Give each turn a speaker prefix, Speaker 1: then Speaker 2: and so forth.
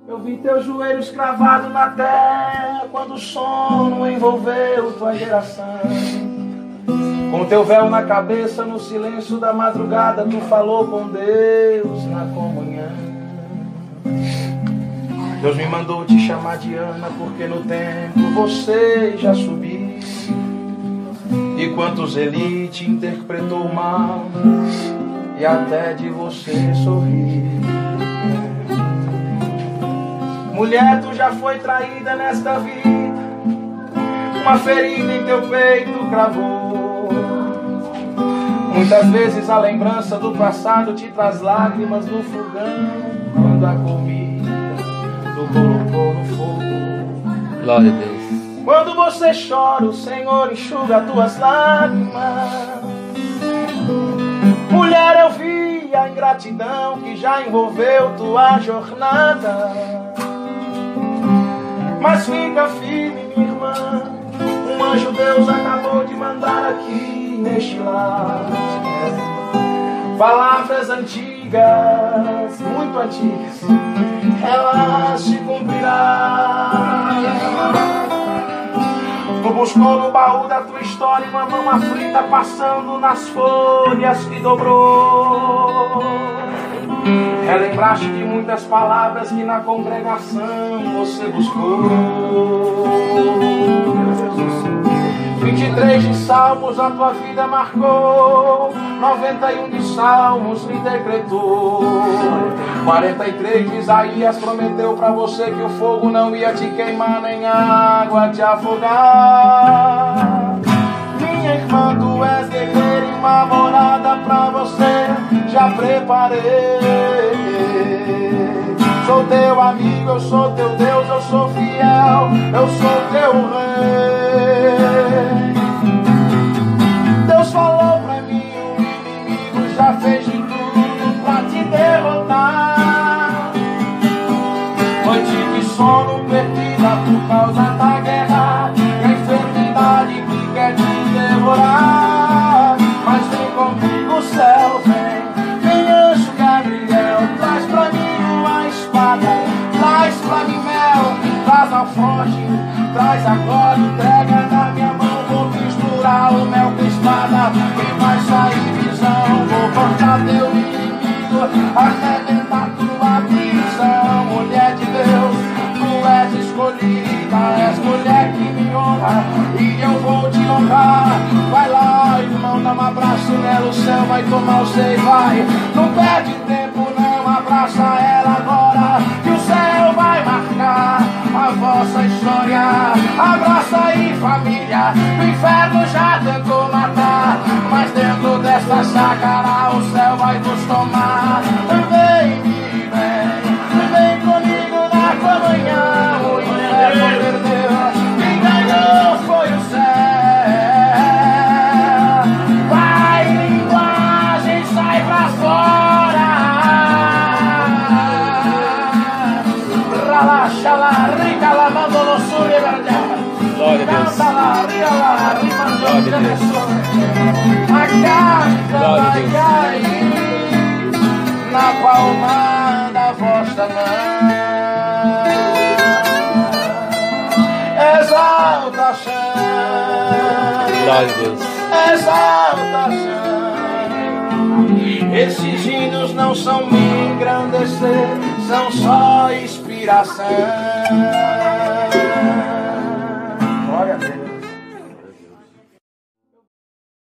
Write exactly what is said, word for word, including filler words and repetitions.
Speaker 1: Eu vi teus joelhos cravados na terra quando o sono envolveu tua geração. Com teu véu na cabeça, no silêncio da madrugada, tu falou com Deus na comunhão. Deus me mandou te chamar de Ana, porque no templo você já subisse. E quantos ele te interpretou mal, e até de você sorrir. Mulher, tu já foi traída nesta vida, uma ferida em teu peito cravou. Muitas vezes a lembrança do passado te traz lágrimas no fogão, quando a comida tu colocou no fogo.
Speaker 2: Glória a Deus.
Speaker 1: Quando você chora, o Senhor enxuga tuas lágrimas. Mulher, eu vi a ingratidão que já envolveu tua jornada. Mas fica firme, minha irmã, um anjo Deus acabou de mandar aqui neste lar. Palavras antigas, muito antigas, elas se cumprirão. Tu buscou no baú da tua história uma mão aflita passando nas folhas que dobrou. Relembraste de muitas palavras que na congregação você buscou. vinte e três de Salmos a tua vida marcou, noventa e um de Salmos lhe decretou. quarenta e três de Isaías prometeu pra você que o fogo não ia te queimar, nem a água te afogar. Minha irmã, tu és guerreira e uma morada pra você já preparei. Sou teu amigo, eu sou teu Deus, eu sou fiel, eu sou teu rei. Deus falou pra mim, o inimigo já fez de tudo pra te derrotar. Noite de sono perdida por causa da guerra e a enfermidade que quer te devorar. Mas vem comigo, o céu vem, vem anjo Gabriel, traz pra mim uma espada, traz pra mim mel, traz alforje, traz agora, entrega na minha mão, vou misturar o mel com espada e vai sair visão. Vou cortar teu inimigo, arrebentar tua prisão. Mulher de Deus, tu és escolhida, és mulher que me honra e eu vou te honrar. Vai lá, irmão, dá um abraço nela, o céu vai tomar o seu e vai. Não perde tempo não, abraça ela agora, que o céu vai marcar a vossa história. Abraça aí, família, o inferno já tentou matar, mas dentro dessa chácara o céu vai nos tomar. Vem, vem, vem comigo na comunhão, o inferno perdeu, quem ganhou foi o céu. Vai, linguagem, sai pra fora. Relaxa lá, rica lá, mando no sul e verde.
Speaker 2: Glória a Deus.
Speaker 1: Canta lá, ria lá, rimando de pessoa. A carta vai cair na palma da vossa mão. Exaltação.
Speaker 2: Glória a Deus.
Speaker 1: Exaltação. Esses hinos não são me engrandecer, são só inspiração.